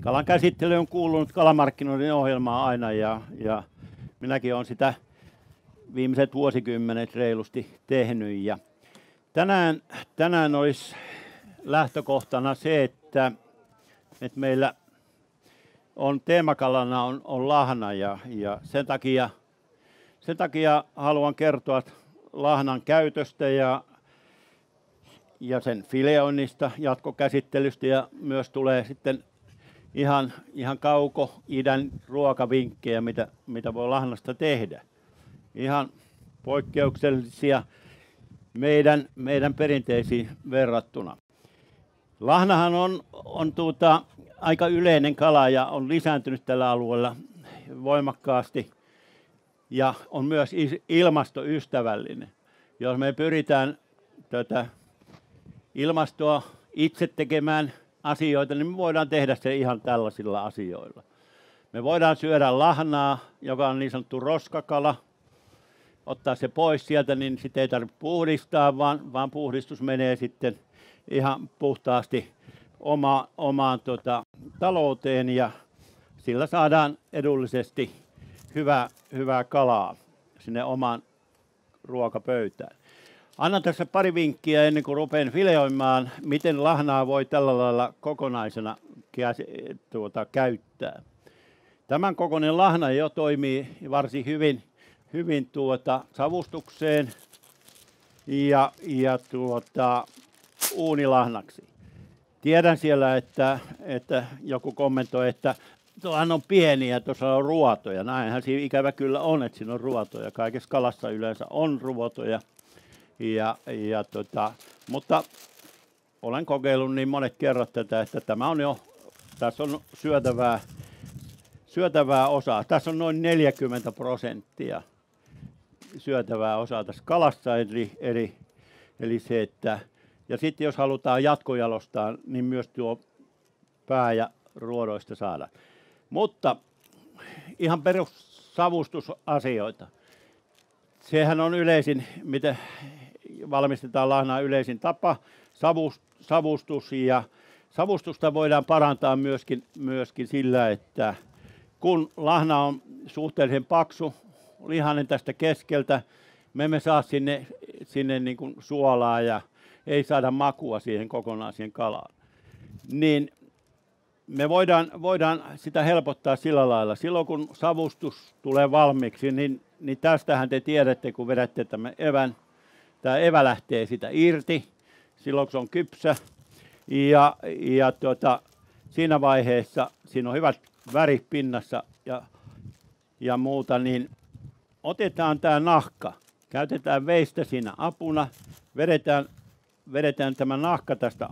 Kalan käsittely on kuulunut kalamarkkinoiden ohjelmaan aina ja minäkin olen sitä viimeiset vuosikymmenet reilusti tehnyt. Ja tänään olisi lähtökohtana se, että meillä on teemakalana on lahna ja sen takia haluan kertoa lahnan käytöstä ja sen fileoinnista, jatkokäsittelystä ja myös tulee sitten ihan kauko-idän ruokavinkkejä, mitä voi lahnasta tehdä. Ihan poikkeuksellisia meidän perinteisiin verrattuna. Lahnahan on aika yleinen kala ja on lisääntynyt tällä alueella voimakkaasti ja on myös ilmastoystävällinen. Jos me pyritään tätä ilmastoa itse tekemään asioita, niin me voidaan tehdä se ihan tällaisilla asioilla. Me voidaan syödä lahnaa, joka on niin sanottu roskakala, ottaa se pois sieltä, niin sitä ei tarvitse puhdistaa, vaan puhdistus menee sitten ihan puhtaasti omaan talouteen ja sillä saadaan edullisesti hyvää kalaa sinne omaan ruokapöytään. Annan tässä pari vinkkiä ennen kuin rupean fileoimaan, miten lahnaa voi tällä lailla kokonaisena käyttää. Tämän kokoinen lahna jo toimii varsin hyvin savustukseen ja uunilahnaksi. Tiedän siellä, että joku kommentoi, että tuohan on pieni ja tuossa on ruotoja. Näinhän siinä ikävä kyllä on, että siinä on ruotoja. Kaikessa kalassa yleensä on ruotoja. Mutta olen kokeillut niin monet kerrat tätä, että tämä on jo, tässä on syötävää osaa. Tässä on noin 40% syötävää osaa tässä kalassa, eli se, että ja sitten jos halutaan jatkojalostaa, niin myös tuo pää ja ruodoista saada. Mutta ihan perussavustusasioita. Sehän on yleisin, miten valmistetaan lahnaa yleisin tapa, savustus ja savustusta voidaan parantaa myöskin sillä, että kun lahna on suhteellisen paksu, lihainen tästä keskeltä, me emme saa sinne niin kuin suolaa ja ei saada makua siihen kokonaiseen kalaan. Niin me voidaan sitä helpottaa sillä lailla. Silloin kun savustus tulee valmiiksi, niin tästähän te tiedätte, kun vedätte tämän evän. Tämä evä lähtee sitä irti, silloin kun se on kypsä. Siinä vaiheessa, siinä on hyvät värit pinnassa ja muuta, niin otetaan tämä nahka. Käytetään veistä siinä apuna, vedetään tämä nahka tästä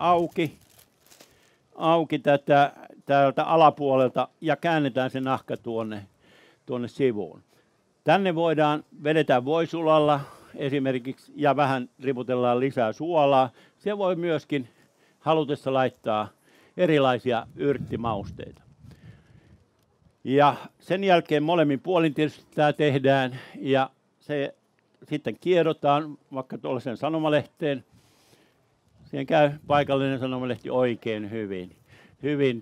auki täältä alapuolelta ja käännetään se nahka tuonne sivuun. Tänne vedetään voisulalla esimerkiksi ja vähän riputellaan lisää suolaa. Se voi myöskin halutessa laittaa erilaisia yrttimausteita. Ja sen jälkeen molemmin puolin tietysti tämä tehdään ja se sitten kiedotaan vaikka tuollaisen sanomalehteen. Siihen käy paikallinen sanomalehti oikein hyvin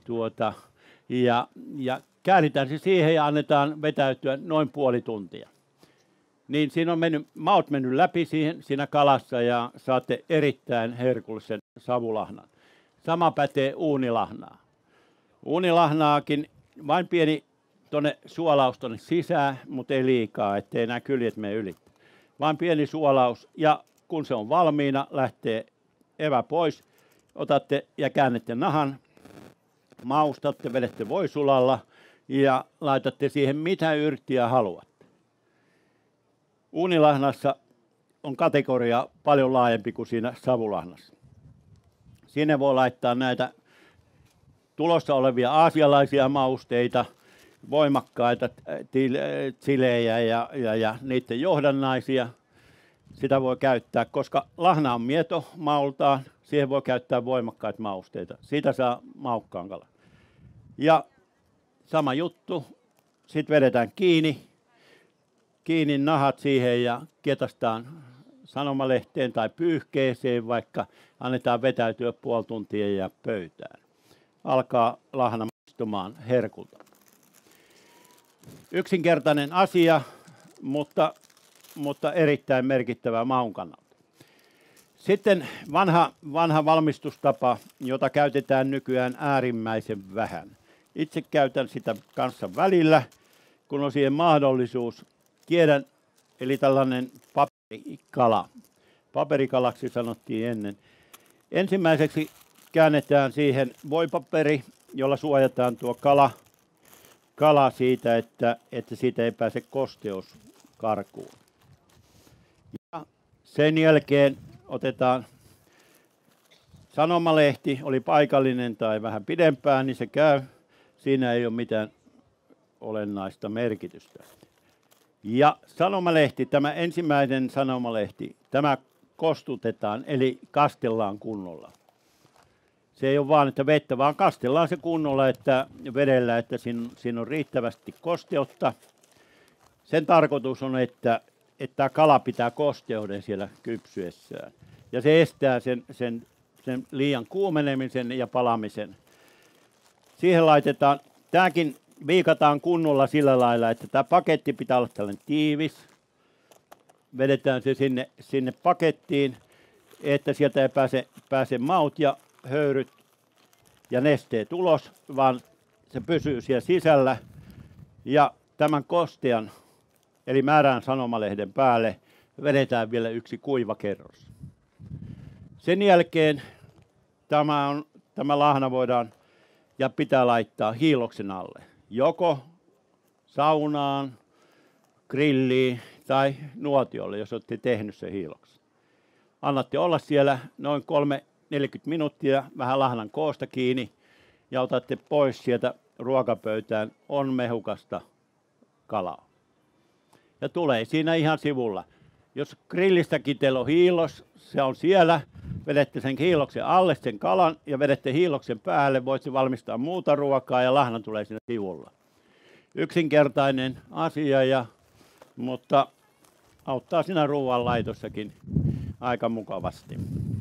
ja kääritään se siihen ja annetaan vetäytyä noin puoli tuntia. Niin siinä on maut mennyt läpi siinä kalassa ja saatte erittäin herkullisen savulahnan. Sama pätee uunilahnaa. Uunilahnaakin vain pieni suolaus tuonne sisään, mutta ei liikaa, ettei nämä kyljet mene yli. Vain pieni suolaus ja kun se on valmiina, lähtee evä pois, otatte ja käännette nahan, maustatte, vedette voisulalla ja laitatte siihen mitä yrttiä haluatte. Uunilahnassa on kategoria paljon laajempi kuin siinä savulahnassa. Sinne voi laittaa näitä tulossa olevia aasialaisia mausteita, voimakkaita chilejä ja niiden johdannaisia. Sitä voi käyttää, koska lahna on mieto maultaan, siihen voi käyttää voimakkaita mausteita. Siitä saa maukkaan kalan. Ja sama juttu, sitten vedetään kiinni nahat siihen ja kietastaan sanomalehteen tai pyyhkeeseen, vaikka annetaan vetäytyä puoli tuntia ja pöytään. Alkaa lahna maistumaan herkulta. Yksinkertainen asia, mutta erittäin merkittävä maun kannalta. Sitten vanha valmistustapa, jota käytetään nykyään äärimmäisen vähän. Itse käytän sitä kanssa välillä, kun on siihen mahdollisuus. Tiedän, eli tällainen paperikala. Paperikalaksi sanottiin ennen. Ensimmäiseksi käännetään siihen voipaperi, jolla suojataan tuo kala siitä, että siitä ei pääse kosteus karkuun. Ja sen jälkeen otetaan sanomalehti, oli paikallinen tai vähän pidempään, niin se käy. Siinä ei ole mitään olennaista merkitystä. Ja sanomalehti, tämä ensimmäinen sanomalehti, tämä kostutetaan, eli kastellaan kunnolla. Se ei ole vaan, että vettä, vaan kastellaan se kunnolla vedellä, että siinä on riittävästi kosteutta. Sen tarkoitus on, että kala pitää kosteuden siellä kypsyessään. Ja se estää sen liian kuumenemisen ja palamisen. Siihen laitetaan, tämäkin viikataan kunnolla sillä lailla, että tämä paketti pitää olla tällainen tiivis. Vedetään se sinne pakettiin, että sieltä ei pääse maut ja höyryt ja nesteet ulos, vaan se pysyy siellä sisällä. Ja tämän kostean, eli määrään sanomalehden päälle, vedetään vielä yksi kuiva kerros. Sen jälkeen tämä lahna voidaan ja pitää laittaa hiiloksen alle. Joko saunaan, grilliin tai nuotiolle, jos olette tehnyt sen hiiloksen. Annatte olla siellä noin 40 minuuttia, vähän lahnan koosta kiinni, ja otatte pois sieltä ruokapöytään, on mehukasta kalaa. Ja tulee siinä ihan sivulla. Jos grillistäkin teillä on hiilos, se on siellä, vedette sen hiiloksen alle sen kalan ja vedette hiiloksen päälle, voitte valmistaa muuta ruokaa ja lahna tulee siinä sivulla. Yksinkertainen asia, mutta auttaa siinä ruoanlaitossakin aika mukavasti.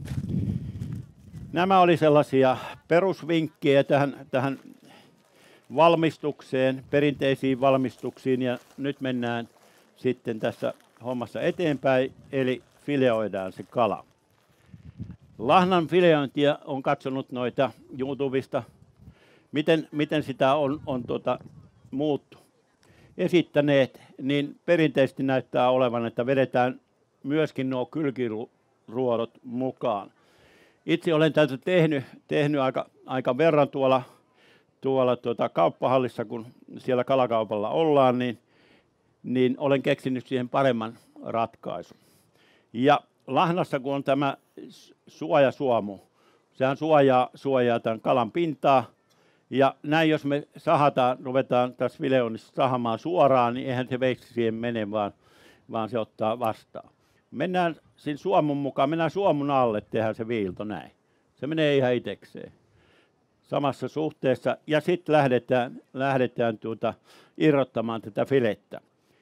Nämä oli sellaisia perusvinkkejä tähän valmistukseen, perinteisiin valmistuksiin, ja nyt mennään sitten tässä hommassa eteenpäin, eli fileoidaan se kala. Lahnan fileointia on katsonut noita YouTubesta, miten sitä on muut esittäneet, niin perinteisesti näyttää olevan, että vedetään myöskin nuo kylkiruodot mukaan. Itse olen tätä tehnyt aika verran tuolla kauppahallissa, kun siellä kalakaupalla ollaan, niin olen keksinyt siihen paremman ratkaisun. Ja lahnassa, kun on tämä suojasuomu, sehän suojaa tämän kalan pintaa, ja näin jos me ruvetaan tässä fileoinnissa sahamaan suoraan, niin eihän se veitsi siihen mene, vaan se ottaa vastaan. Mennään siinä suomun mukaan, mennään suomun alle, tehdään se viilto näin. Se menee ihan itsekseen samassa suhteessa, ja sitten lähdetään irrottamaan tätä filettä.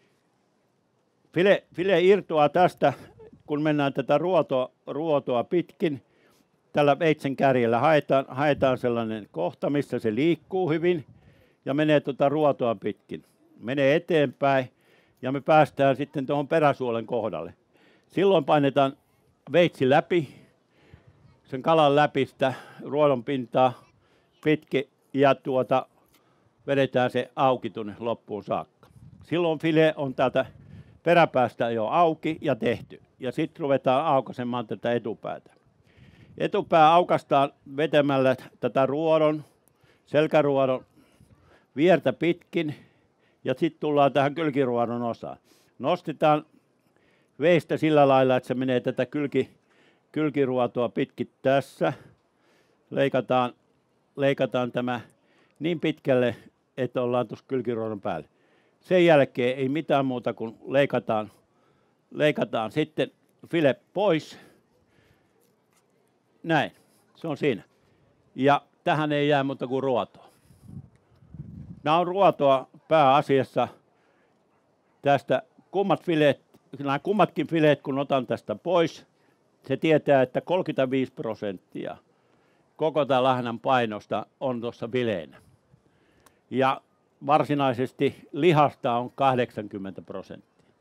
File irtoaa tästä, kun mennään tätä ruotoa pitkin. Tällä veitsen kärjellä haetaan sellainen kohta, missä se liikkuu hyvin ja menee ruotoa pitkin. Menee eteenpäin ja me päästään sitten tuohon peräsuolen kohdalle. Silloin painetaan veitsi läpi, sen kalan läpi sitä ruodon pintaa pitkin ja vedetään se auki tuonne loppuun saakka. Silloin file on täältä peräpäästä jo auki ja tehty. Ja sitten ruvetaan aukaisemaan tätä etupäätä. Etupää aukastaan vetämällä tätä selkäruodon viertä pitkin ja sitten tullaan tähän kylkiruodon osaan. Nostetaan veistä sillä lailla, että se menee tätä kylkiruotoa pitkin tässä. Leikataan tämä niin pitkälle, että ollaan tuossa kylkiruodon päällä. Sen jälkeen ei mitään muuta kuin leikataan sitten file pois. Näin, se on siinä. Ja tähän ei jää muuta kuin ruotoa. Nämä on ruotoa pääasiassa tästä nämä kummatkin fileet, kun otan tästä pois, se tietää, että 35% koko tämän lahnan painosta on tuossa fileenä. ja varsinaisesti lihasta on 80%.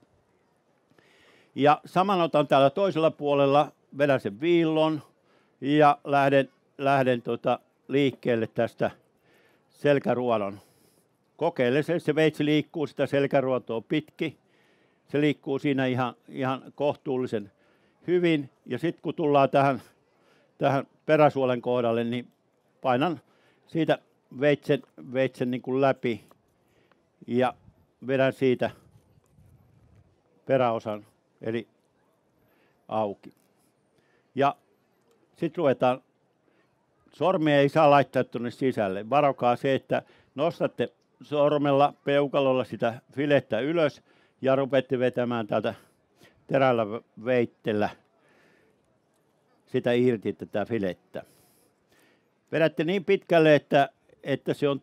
Ja saman otan täällä toisella puolella, vedän sen viillon ja lähden liikkeelle tästä selkäruodon. Kokeile se veitsi liikkuu sitä selkäruotoa pitkin. Se liikkuu siinä ihan kohtuullisen hyvin. Ja sitten kun tullaan tähän peräsuolen kohdalle, niin painan siitä veitsen niin kuin läpi ja vedän siitä peräosan eli auki. Ja sitten ruvetaan, sormia ei saa laittaa tuonne sisälle. Varokaa se, että nostatte sormella, peukalolla sitä filettä ylös ja rupeatte vetämään täältä terällä veitteellä sitä irti tätä filettä. Vedätte niin pitkälle, että se on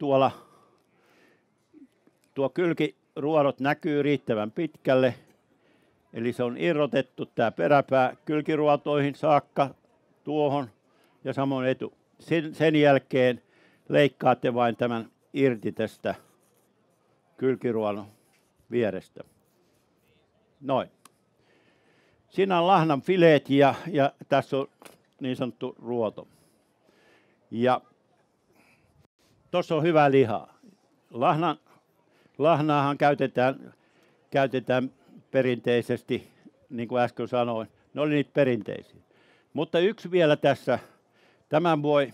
tuo kylkiruodot näkyy riittävän pitkälle. Eli se on irrotettu tämä peräpää kylkiruotoihin saakka tuohon ja samoin etu. Sen jälkeen leikkaatte vain tämän irti tästä kylkiruodon vierestä. Noin. Siinä on lahnan fileet ja tässä on niin sanottu ruoto. Ja tuossa on hyvä lihaa. Lahnaahan käytetään perinteisesti, niin kuin äsken sanoin. Ne oli niitä perinteisiä. Mutta yksi vielä tässä. Tämän voi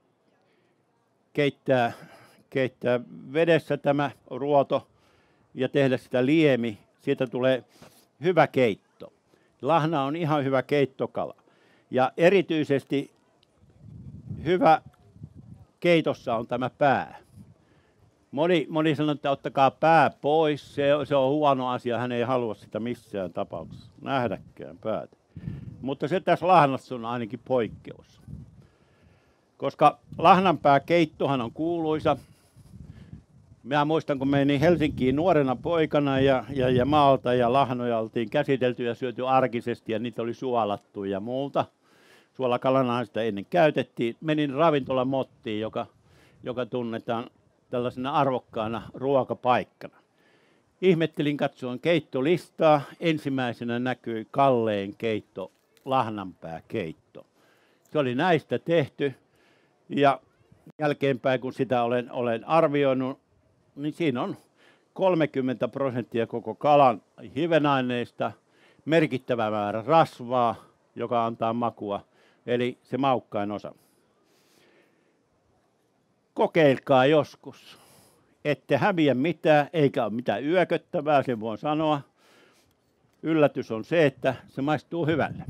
keittää vedessä tämä ruoto ja tehdä sitä liemi. Siitä tulee hyvä keitto. Lahna on ihan hyvä keittokala. Ja erityisesti hyvä keitossa on tämä pää. Moni sanoo, että ottakaa pää pois, se on huono asia, hän ei halua sitä missään tapauksessa nähdäkään päätä. Mutta se tässä lahnassa on ainakin poikkeus. Koska lahnanpääkeittohan on kuuluisa. Minä muistan, kun menin Helsinkiin nuorena poikana ja maalta ja lahnoja oltiin käsitelty ja syöty arkisesti ja niitä oli suolattu ja muuta. Suolakalanahan sitä ennen käytettiin. Menin ravintola Mottiin, joka tunnetaan tällaisena arvokkaana ruokapaikkana. Ihmettelin, katsoin keittolistaa. Ensimmäisenä näkyi Kalleen keitto, lahnanpääkeitto. Se oli näistä tehty ja jälkeenpäin kun sitä olen arvioinut, niin siinä on 30% koko kalan hivenaineista, merkittävä määrä rasvaa, joka antaa makua, eli se maukkain osa. Kokeilkaa joskus. Ette häviä mitään, eikä ole mitään yököttävää, sen voin sanoa. Yllätys on se, että se maistuu hyvälle.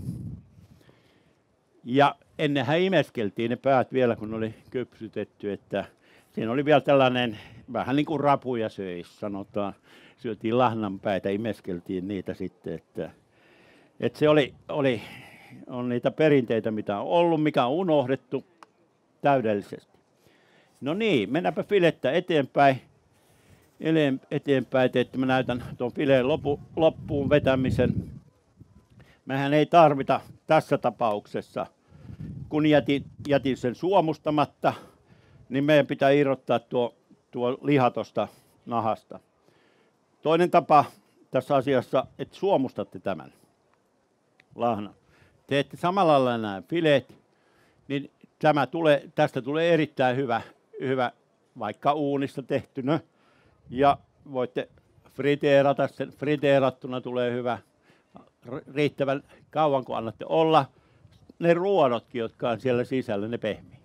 Ja ennenhän imeskeltiin ne päät vielä, kun oli kypsytetty, että siinä oli vielä tällainen, vähän niin kuin rapuja söisi, sanotaan. Syötiin lahnanpäitä, imeskeltiin niitä sitten, että se on niitä perinteitä, mitä on ollut, mikä on unohdettu täydellisesti. No niin, mennäänpä filettä eteenpäin, että mä näytän tuon fileen loppuun vetämisen. Mehän ei tarvita tässä tapauksessa, kun jätin sen suomustamatta, niin meidän pitää irrottaa tuo liha tuosta nahasta. Toinen tapa tässä asiassa, että suomustatte tämän lahnan. Teette samalla lailla nämä fileet, niin tästä tulee erittäin hyvä vaikka uunissa tehtynä. Ja voitte friteerata sen. Friteerattuna tulee hyvä riittävän kauan, kun annatte olla. Ne ruodotkin, jotka on siellä sisällä, ne pehmii.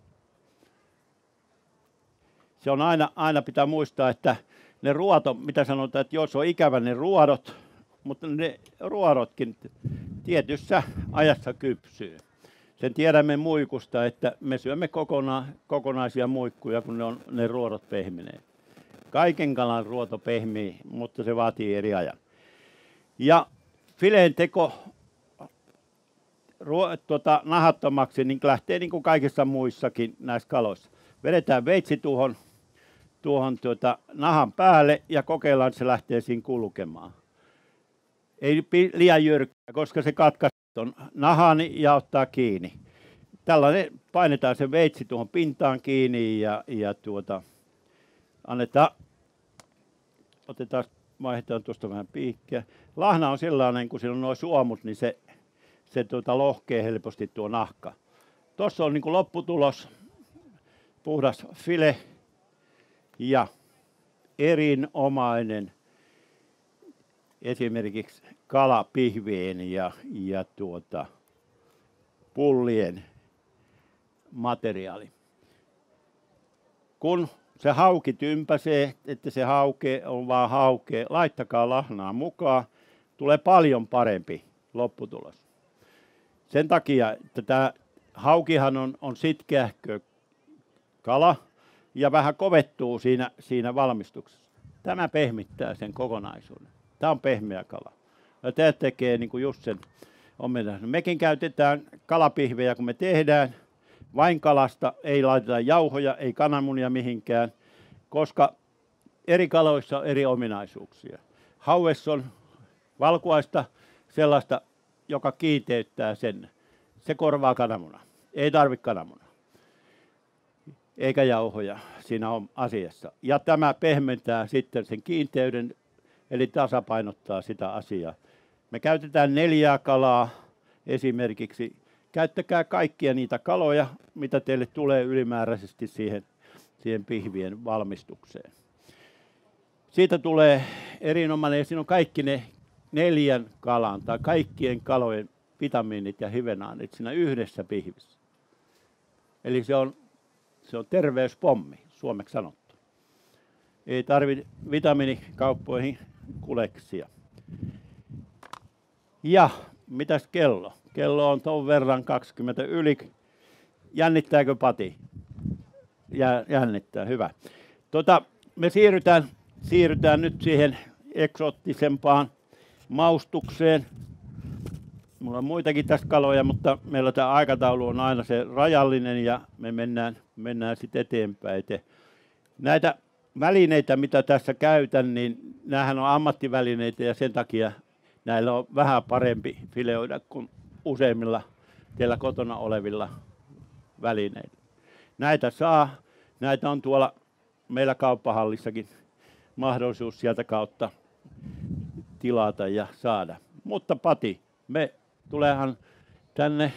Se on aina pitää muistaa, että ne mitä sanotaan, että jos on ikävä ne ruodot, mutta ne ruodotkin tietyssä ajassa kypsyy. Sen tiedämme muikusta, että me syömme kokonaisia muikkuja, kun ne ruodot pehmenee. Kaiken kalan ruoto pehmii, mutta se vaatii eri ajan. Ja fileen teko nahattomaksi niin lähtee niin kuin kaikissa muissakin näissä kaloissa. Vedetään veitsi tuohon nahan päälle ja kokeillaan, että se lähtee siinä kulkemaan. Ei liian jyrkkää, koska se katkaisee tuon nahan ja ottaa kiinni. Tällainen painetaan se veitsi tuohon pintaan kiinni ja Vaihdetaan tuosta vähän piikkiä. Lahna on sellainen, kun sillä on nuo suomut, niin se lohkee helposti tuo nahka. Tuossa on niin kuin lopputulos, puhdas file ja erinomainen esimerkiksi kalapihvien ja pullien materiaali. Kun se hauki tympäsee, että se on vaan haukea, laittakaa lahnaa mukaan, tulee paljon parempi lopputulos. Sen takia, että tämä haukihan on sitkeähkö kala ja vähän kovettuu siinä valmistuksessa. Tämä pehmittää sen kokonaisuuden. Tämä on pehmeä kala. Ja tämä tekee niin kuin just sen ominaisuuden. Mekin käytetään kalapihvejä, kun me tehdään vain kalasta, ei laiteta jauhoja, ei kananmunia mihinkään, koska eri kaloissa on eri ominaisuuksia. Haues on valkuaista sellaista, joka kiinteyttää sen. Se korvaa kananmuna. Ei tarvitse kananmuna. Eikä jauhoja siinä on asiassa. Ja tämä pehmentää sitten sen kiinteyden, eli tasapainottaa sitä asiaa. Me käytetään 4 kalaa esimerkiksi. Käyttäkää kaikkia niitä kaloja, mitä teille tulee ylimääräisesti siihen pihvien valmistukseen. Siitä tulee erinomainen, ja siinä on kaikki ne 4 kalan tai kaikkien kalojen vitamiinit ja hivenaanit siinä yhdessä pihvissä. Eli se on terveyspommi, suomeksi sanottu. Ei tarvitse vitamiinikauppoihin kuleksia. Ja mitäs kello? Kello on ton verran 20 yli. Jännittääkö Pati? Jännittää, hyvä. Me siirrytään nyt siihen eksoottisempaan maustukseen. Mulla on muitakin tässä kaloja, mutta meillä tämä aikataulu on aina se rajallinen ja me mennään sitten eteenpäin. Näitä välineitä, mitä tässä käytän, niin näähän on ammattivälineitä ja sen takia näillä on vähän parempi fileoida kuin useimmilla teillä kotona olevilla välineillä. Näitä on tuolla meillä kauppahallissakin mahdollisuus sieltä kautta tilata ja saada. Mutta Pati, me tuleehan tänne.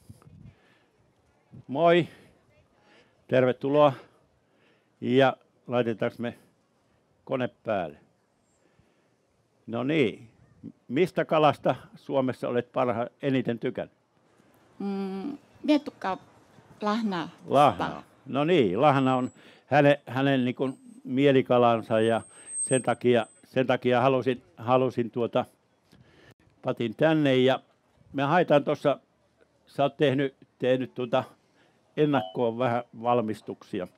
Moi, tervetuloa ja laitetaanko me kone päälle? No niin, mistä kalasta Suomessa olet eniten tykännyt? Minä tykkään lahnaa. Lahna. No niin, lahna on hänen niin kuin mielikalansa ja sen takia halusin Patin tänne ja me haetaan tuossa, sä oot tehnyt ennakkoon vähän valmistuksia.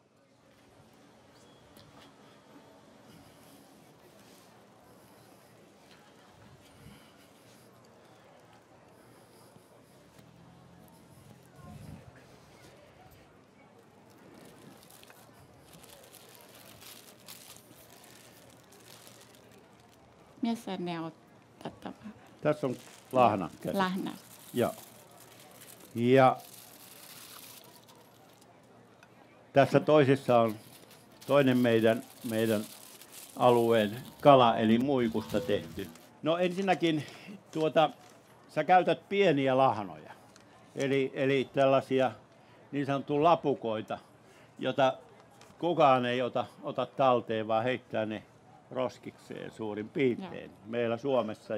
Missä ne on tätä? Tässä on lahna. Lahna. Joo. Ja tässä toisessa on toinen meidän alueen kala, eli muikusta tehty. No ensinnäkin sä käytät pieniä lahnoja, eli tällaisia niin sanottuja lapukoita, jota kukaan ei ota talteen, vaan heittää ne roskikseen suurin piirtein meillä Suomessa.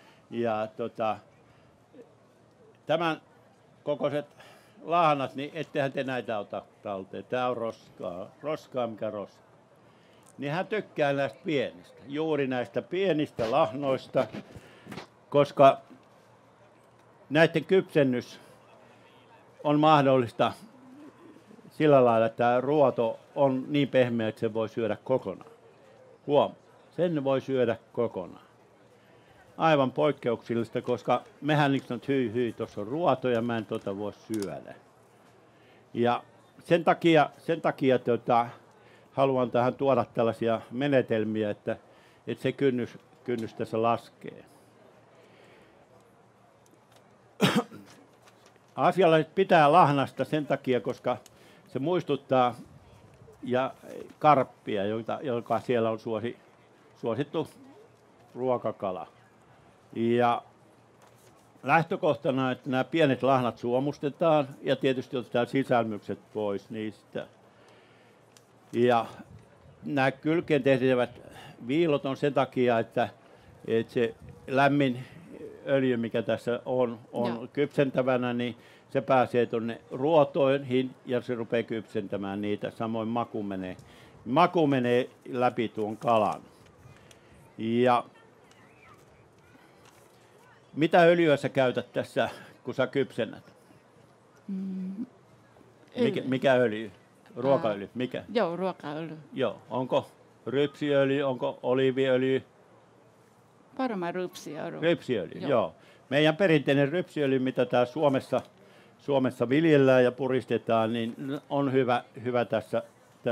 Tämän kokoiset lahnat, niin ettehän te näitä ota talteen. Tämä on roskaa mikä roska. Niin hän tykkää näistä pienistä, juuri näistä pienistä lahnoista, koska näiden kypsennys on mahdollista sillä lailla, että tämä ruoto on niin pehmeä, että se voi syödä kokonaan. Sen voi syödä kokonaan. Aivan poikkeuksellista, koska mehän nyt on hyi, tuossa on ruoto ja mä en voi syödä. Ja sen takia haluan tähän tuoda tällaisia menetelmiä, että se kynnys tässä laskee. Asialaiset pitää lahnasta sen takia, koska se muistuttaa ja karppia, joka siellä on suosittu ruokakala. Ja lähtökohtana, että nämä pienet lahnat suomustetaan ja tietysti otetaan sisälmykset pois niistä. Ja nämä kylkeen tehtävät viilot on sen takia, että se lämmin öljy, mikä tässä on kypsentävänä, niin se pääsee tuonne ruotoihin ja se rupeaa kypsentämään niitä. Samoin maku menee läpi tuon kalan. Ja mitä öljyä sä käytät tässä, kun sä kypsennät? Mikä öljy? Ruokaöljy? Mikä? Joo, ruokaöljy. Joo. Onko rypsiöljy, onko oliiviöljy? Varmaan rypsiöljy. Rypsiöljy, joo. Meidän perinteinen rypsiöljy, mitä täällä Suomessa viljellään ja puristetaan, niin on hyvä tässä.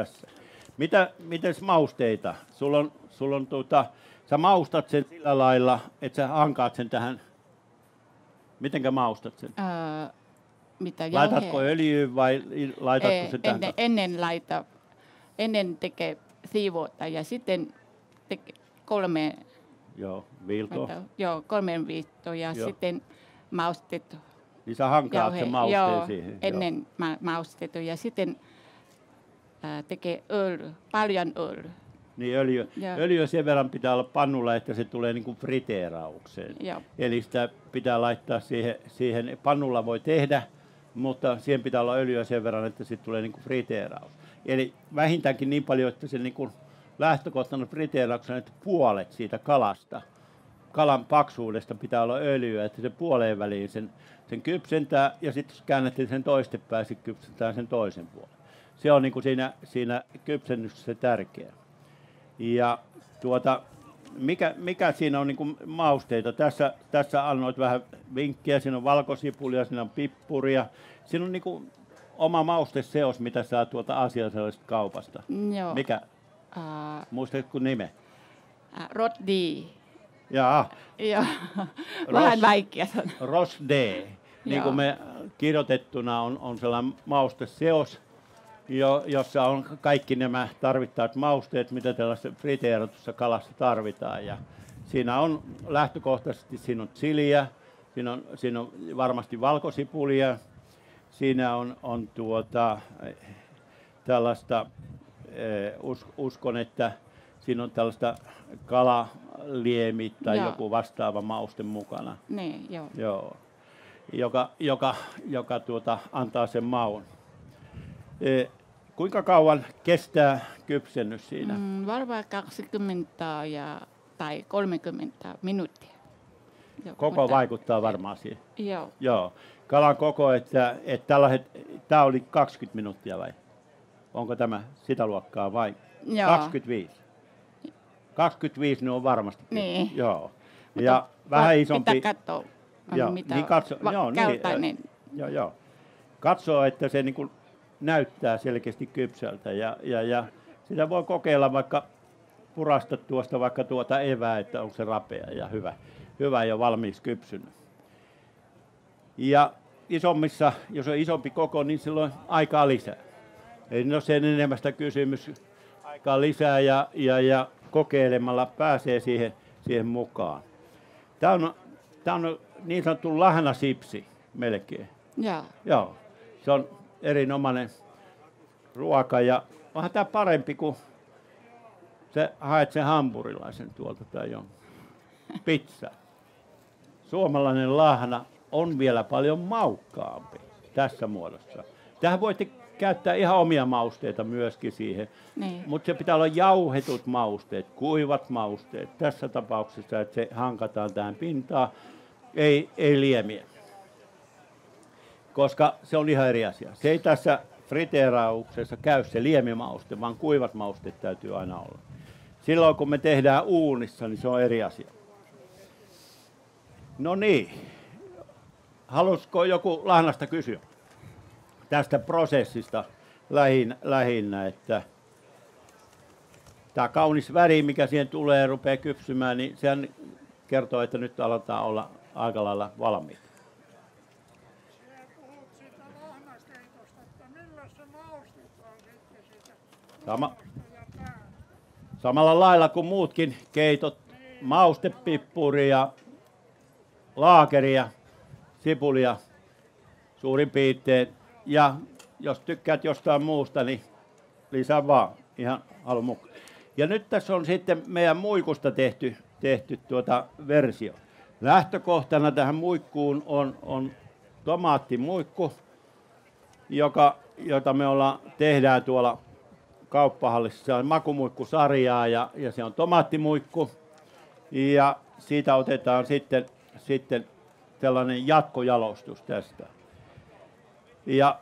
Mites mausteita? Sulla on sä maustat sen sillä lailla, että sä hankaat sen tähän. Mitenkä maustat sen? Mitä laitatko öljyä vai laitatko se tähän? Ennen tekee siivota ja sitten tekee 3 viiltoa. Kolme viittoa ja sitten maustettu. Niin sä hankaat sen mausteen siihen. Ennen maustettu ja sitten tekee paljon öljyä. Niin öljyä sen verran pitää olla pannulla, että se tulee niin kuin friteeraukseen. Joo. Eli sitä pitää laittaa siihen, pannulla voi tehdä, mutta siihen pitää olla öljyä sen verran, että siitä tulee niin kuin friteeraus. Eli vähintäänkin niin paljon, että se niin kuin lähtökohtana friteerauksen, että puolet siitä kalasta, kalan paksuudesta pitää olla öljyä, että se puoleen väliin sen kypsentää ja sitten jos käännätte sen toistepäin, sitten kypsentää sen toisen puolen. Se on niin kuin siinä kypsennyksessä se tärkeä. Ja mikä siinä on niin kuin mausteita? Tässä annoit vähän vinkkiä, siinä on valkosipulia, siinä on pippuria. Siinä on niin kuin oma mausteseos, mitä saa tuolta aasialaisesta kaupasta. Joo. Mikä? Muistatko nime? Rosdi. Jaa. Joo. Vähän vaikea sanoa. Rosdi. Niin kuin me kirjoitettuna on sellainen mausteseos, jossa on kaikki nämä tarvittavat mausteet, mitä tällaisessa friteeratussa kalassa tarvitaan. Ja siinä on lähtökohtaisesti siinä on chiliä, siinä on varmasti valkosipulia, siinä on tällaista, uskon, että siinä on tällaista kalaliemi tai joku vastaava mauste mukana. Niin, joo. Joka antaa sen maun. Kuinka kauan kestää kypsennys siinä? Varmaan 20 tai 30 minuuttia. Koko vaikuttaa varmaan siihen. Joo. Kalan koko, että tämä oli 20 minuuttia vai? Onko tämä sitä luokkaa vai? Joo. 25. 25 ne on varmasti. Niin. Joo. Ja vähän isompi. Pitää katsoa, mitä niin, joo. Katsoo, että se niin kuin näyttää selkeästi kypsältä ja sitä voi kokeilla vaikka purasta tuosta vaikka evää, että onko se rapea ja hyvä ja valmiiksi kypsynyt. Ja isommissa, jos on isompi koko, niin silloin aikaa lisää. Ei ole sen enemmästä kysymys, aikaa lisää ja kokeilemalla pääsee siihen mukaan. Tämä on niin sanottu lahnasipsi melkein. Joo. Se on erinomainen ruoka ja onhan tämä parempi kuin sä haet sen hampurilaisen tuolta tai pizza. Suomalainen lahna on vielä paljon maukkaampi tässä muodossa. Tähän voitte käyttää ihan omia mausteita myöskin siihen, mutta se pitää olla jauhetut mausteet, kuivat mausteet. Tässä tapauksessa, että se hankataan tähän pintaan, ei liemiä. Koska se on ihan eri asia. Se ei tässä friteerauksessa käy se liemimauste, vaan kuivat mausteet täytyy aina olla. Silloin kun me tehdään uunissa, niin se on eri asia. No niin. Halusiko joku lahnasta kysyä tästä prosessista lähinnä, että tämä kaunis väri, mikä siihen tulee ja rupeaa kypsymään, niin sehän kertoo, että nyt aletaan olla aika lailla valmiita. Samalla lailla kuin muutkin keitot, maustepippuria, laakeria, sipulia suurin piirtein. Ja jos tykkäät jostain muusta, niin lisää vaan ihan halun mukaan. Ja nyt tässä on sitten meidän muikusta tehty versio. Lähtökohtana tähän muikkuun on tomaattimuikku, jota me tehdään tuolla kauppahallissa. Se on makumuikkusarjaa ja se on tomaattimuikku. Ja siitä otetaan sitten tällainen jatkojalostus tästä. Ja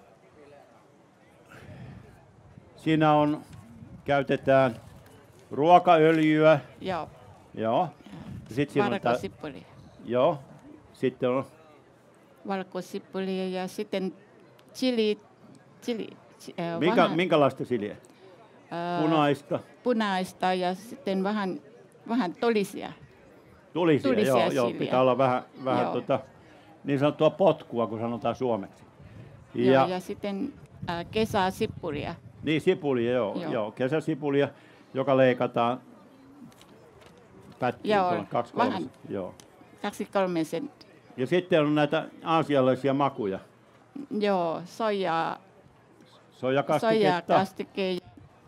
siinä käytetään ruokaöljyä. Joo. Joo. Valkosipuli. Joo. Sitten on Valkosipuli ja sitten chili. Minkälaista chiliä? Punaista. Punaista ja sitten vähän tulisia. Tulisia, joo, pitää olla vähän joo. Niin sanottua potkua, kun sanotaan suomeksi. Ja sitten kesäsipulia. Niin, sipulia, joo. Kesäsipulia, joka leikataan pätkiin, 2-3 senttiä. Ja sitten on näitä aasialaisia makuja. Joo, sojakastike.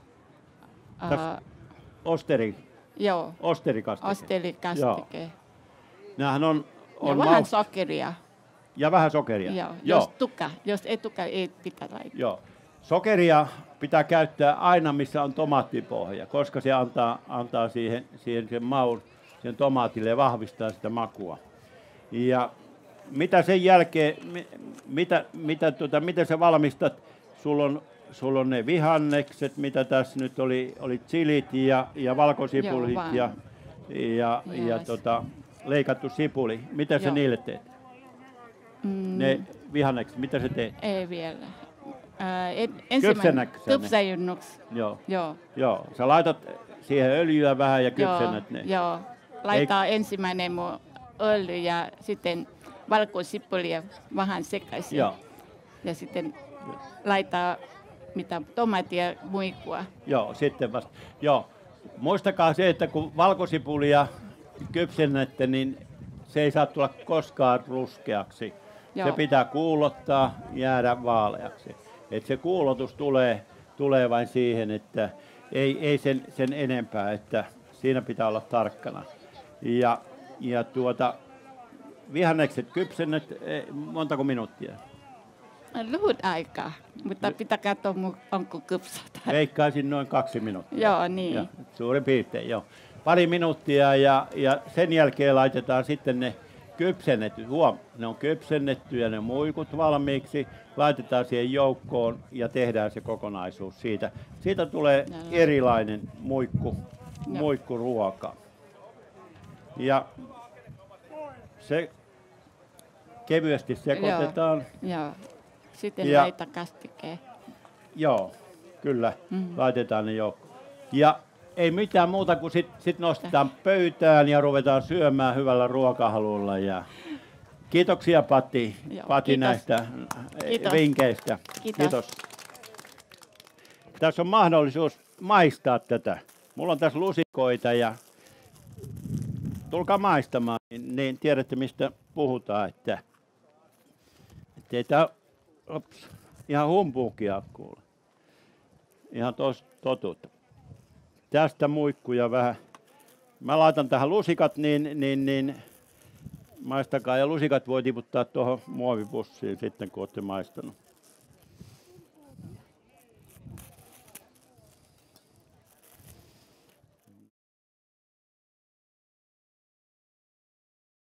Joo. Osterikastike. Nämähän on ja vähän sokeria. Ja vähän sokeria. Joo. Jos ei tukka, ei pitää laittaa. Joo. Sokeria pitää käyttää aina, missä on tomaattipohja, koska se antaa siihen sen maun, sen tomaatille ja vahvistaa sitä makua. Ja mitä sen jälkeen, miten sä valmistat? Sulla on ne vihannekset, mitä tässä nyt oli chilit ja valkosipulit ja leikattu sipuli. Mitä sä niille teet? Ne vihannekset, mitä sä teet? Ei vielä. Ensimmäinen kypsennys. Joo. Sä laitat siihen öljyä vähän ja kypsennät ne. Joo. Laittaa ensimmäinen öljy ja sitten valkosipulia vähän sekaisin. Joo. Ja sitten laittaa tomaattia muikua. Joo, sitten vasta. Joo. Muistakaa se, että kun valkosipulia kypsennätte, niin se ei saa tulla koskaan ruskeaksi. Joo. Se pitää kuulottaa, jäädä vaaleaksi. Et se kuulotus tulee vain siihen, että ei sen enempää, että siinä pitää olla tarkkana. Ja vihannekset kypsennät, montako minuuttia? Lyhyt aikaa, mutta pitää katsoa, onko kypsät. Veikkaisin noin 2 minuuttia. Joo, niin. Ja, suurin piirtein, joo. Pari minuuttia ja sen jälkeen laitetaan sitten ne kypsennetty. Ne on kypsennetty ja ne muikut valmiiksi. Laitetaan siihen joukkoon ja tehdään se kokonaisuus siitä. Siitä tulee erilainen muikkuruoka. Ja se kevyesti sekoitetaan. Joo. Sitten laita kastikeen. Joo, kyllä. Laitetaan ne joukkoon. Ja ei mitään muuta kuin sit nostetaan pöytään ja ruvetaan syömään hyvällä ruokahalulla. Ja kiitoksia Patti näistä vinkkeistä. Kiitos. Tässä on mahdollisuus maistaa tätä. Mulla on tässä lusikoita ja tulkaa maistamaan, niin tiedätte mistä puhutaan. Että ei tää ihan humpuukia kuule. Ihan totuutta. Tästä muikkuja vähän. Mä laitan tähän lusikat, niin maistakaa. Ja lusikat voi tiputtaa tuohon muovipussiin sitten, kun olette maistanut.